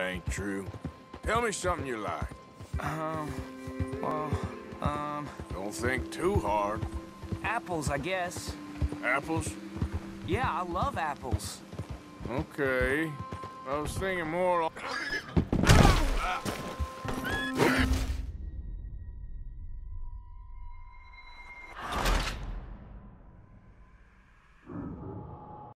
ain't true. Tell me something you like. Well, Don't think too hard. apples, I guess. Apples? Yeah, I love apples. Okay. I was thinking more...